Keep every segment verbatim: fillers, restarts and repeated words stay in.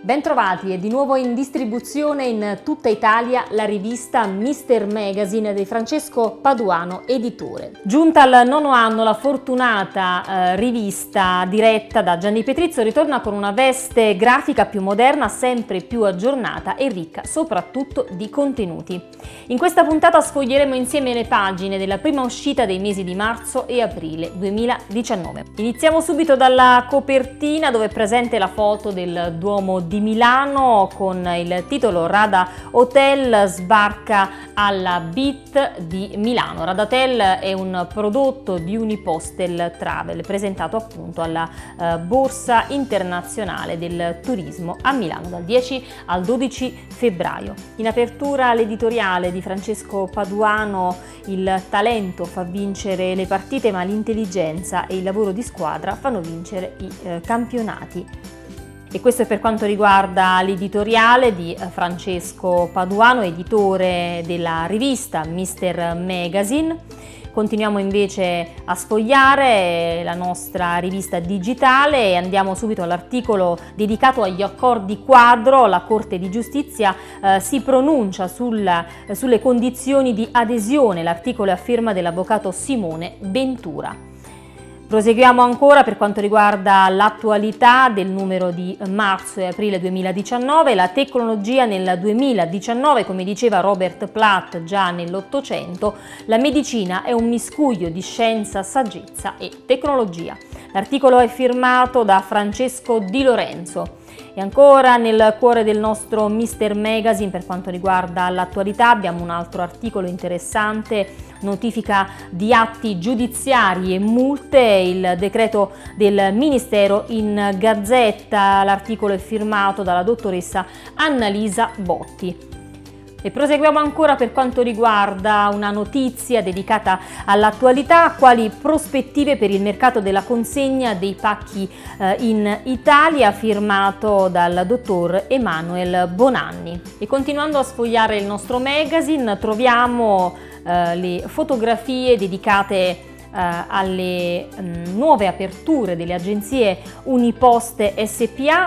Bentrovati, è di nuovo in distribuzione in tutta Italia la rivista Mister Magazine di Francesco Paduano, editore. Giunta al nono anno, la fortunata eh, rivista diretta da Gianni Petrizio ritorna con una veste grafica più moderna, sempre più aggiornata e ricca soprattutto di contenuti. In questa puntata sfoglieremo insieme le pagine della prima uscita dei mesi di marzo e aprile duemiladiciannove. Iniziamo subito dalla copertina, dove è presente la foto del Duomo di Milano con il titolo Rada Hotel sbarca alla B I T di Milano. Rada Hotel è un prodotto di Unipostel Travel presentato appunto alla eh, Borsa Internazionale del Turismo a Milano dal dieci al dodici febbraio. In apertura l'editoriale di Francesco Paduano: il talento fa vincere le partite, ma l'intelligenza e il lavoro di squadra fanno vincere i eh, campionati. E questo è per quanto riguarda l'editoriale di Francesco Paduano, editore della rivista Mister Magazine. Continuiamo invece a sfogliare la nostra rivista digitale e andiamo subito all'articolo dedicato agli accordi quadro. La Corte di Giustizia eh, si pronuncia sulla, sulle condizioni di adesione. L'articolo è a firma dell'avvocato Simone Ventura. Proseguiamo ancora per quanto riguarda l'attualità del numero di marzo e aprile duemiladiciannove, la tecnologia nel duemiladiciannove, come diceva Robert Platt già nell'Ottocento, la medicina è un miscuglio di scienza, saggezza e tecnologia. L'articolo è firmato da Francesco Di Lorenzo. E ancora nel cuore del nostro Mister Magazine, per quanto riguarda l'attualità, abbiamo un altro articolo interessante: notifica di atti giudiziari e multe, il decreto del Ministero in Gazzetta. L'articolo è firmato dalla dottoressa Annalisa Botti. E proseguiamo ancora per quanto riguarda una notizia dedicata all'attualità: quali prospettive per il mercato della consegna dei pacchi eh, in Italia, firmato dal dottor Emanuel Bonanni. E continuando a sfogliare il nostro magazine troviamo eh, le fotografie dedicate eh, alle mh, nuove aperture delle agenzie Uniposte S P A.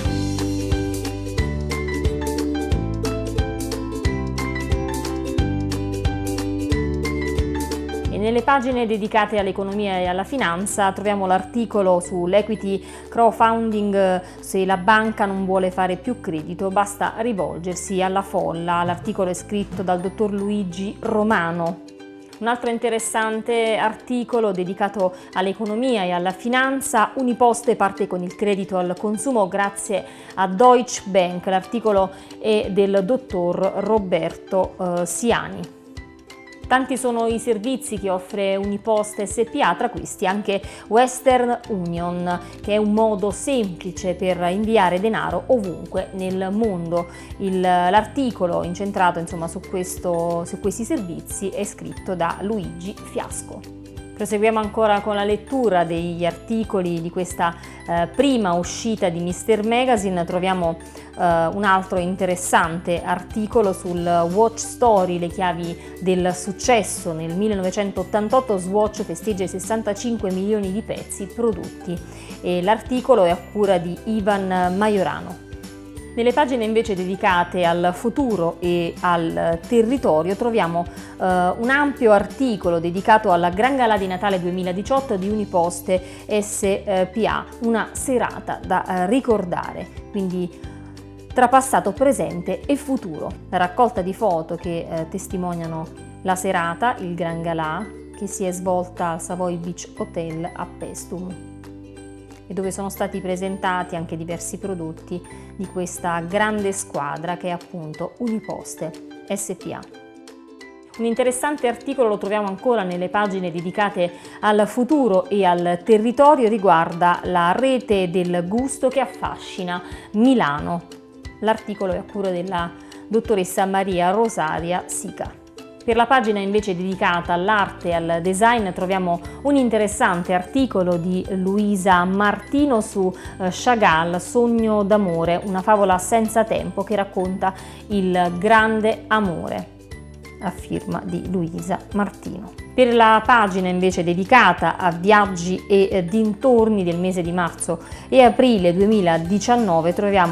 Nelle pagine dedicate all'economia e alla finanza troviamo l'articolo sull'equity crowdfunding: se la banca non vuole fare più credito basta rivolgersi alla folla. L'articolo è scritto dal dottor Luigi Romano. Un altro interessante articolo dedicato all'economia e alla finanza: Uniposte parte con il credito al consumo grazie a Deutsche Bank. L'articolo è del dottor Roberto eh, Siani. Tanti sono i servizi che offre Uniposte S P A, tra questi anche Western Union, che è un modo semplice per inviare denaro ovunque nel mondo. Il, l'articolo incentrato insomma su, questo, su questi servizi è scritto da Luigi Fiasco. Proseguiamo ancora con la lettura degli articoli di questa eh, prima uscita di Mister Magazine. Troviamo eh, un altro interessante articolo sul Watch Story, le chiavi del successo. Nel millenovecentottantotto Swatch festeggia i sessantacinque milioni di pezzi prodotti, e l'articolo è a cura di Ivan Majorano. Nelle pagine invece dedicate al futuro e al territorio troviamo eh, un ampio articolo dedicato alla Gran Galà di Natale duemiladiciotto di Uniposte S P A, una serata da eh, ricordare, quindi tra passato, presente e futuro. La raccolta di foto che eh, testimoniano la serata, il Gran Galà, che si è svolta al Savoy Beach Hotel a Paestum, e dove sono stati presentati anche diversi prodotti di questa grande squadra che è appunto Uniposte S P A. Un interessante articolo lo troviamo ancora nelle pagine dedicate al futuro e al territorio, riguarda la rete del gusto che affascina Milano. L'articolo è a cura della dottoressa Maria Rosaria Sica. Per la pagina invece dedicata all'arte e al design troviamo un interessante articolo di Luisa Martino su Chagall, Sogno d'amore, una favola senza tempo che racconta il grande amore, a firma di Luisa Martino. Per la pagina invece dedicata a viaggi e dintorni del mese di marzo e aprile duemiladiciannove troviamo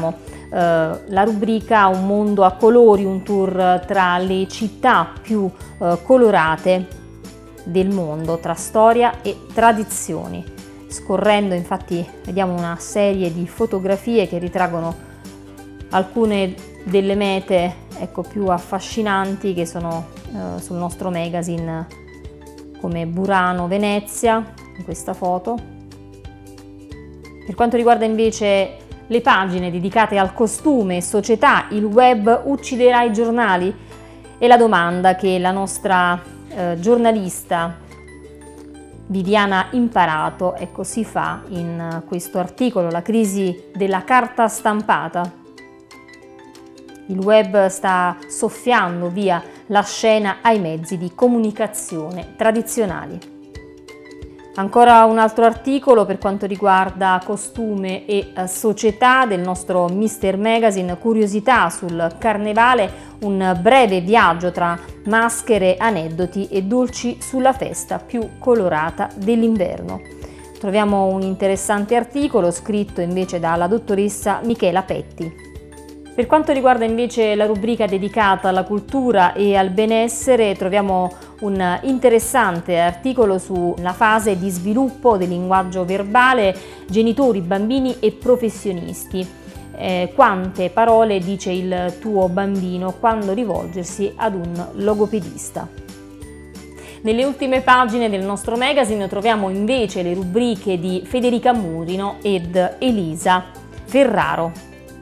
la rubrica Un mondo a colori, un tour tra le città più eh, colorate del mondo, tra storia e tradizioni. Scorrendo infatti vediamo una serie di fotografie che ritraggono alcune delle mete, ecco, più affascinanti che sono eh, sul nostro magazine, come Burano, Venezia, in questa foto. Per quanto riguarda invece le pagine dedicate al costume, società, il web ucciderà i giornali? È la domanda che la nostra eh, giornalista Viviana Imparato, ecco, si fa in questo articolo, La crisi della carta stampata. Il web sta soffiando via la scena ai mezzi di comunicazione tradizionali. Ancora un altro articolo per quanto riguarda costume e società del nostro Mister Magazine, curiosità sul carnevale, un breve viaggio tra maschere, aneddoti e dolci sulla festa più colorata dell'inverno. Troviamo un interessante articolo scritto invece dalla dottoressa Michela Petti. Per quanto riguarda invece la rubrica dedicata alla cultura e al benessere, troviamo un interessante articolo sulla fase di sviluppo del linguaggio verbale, genitori, bambini e professionisti. Eh, quante parole dice il tuo bambino quando rivolgersi ad un logopedista? Nelle ultime pagine del nostro magazine troviamo invece le rubriche di Federica Murino ed Elisa Ferraro.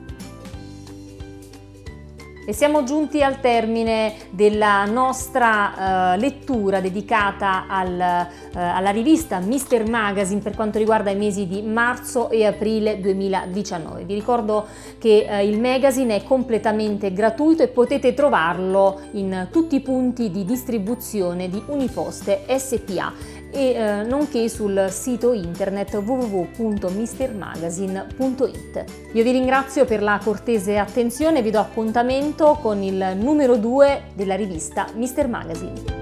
E siamo giunti al termine della nostra uh, lettura dedicata al, uh, alla rivista Mister Magazine per quanto riguarda i mesi di marzo e aprile duemiladiciannove. Vi ricordo che uh, il magazine è completamente gratuito e potete trovarlo in tutti i punti di distribuzione di Uniposte S P A e eh, nonché sul sito internet w w w punto mister magazine punto it. Io vi ringrazio per la cortese attenzione e vi do appuntamento con il numero due della rivista Mister Magazine.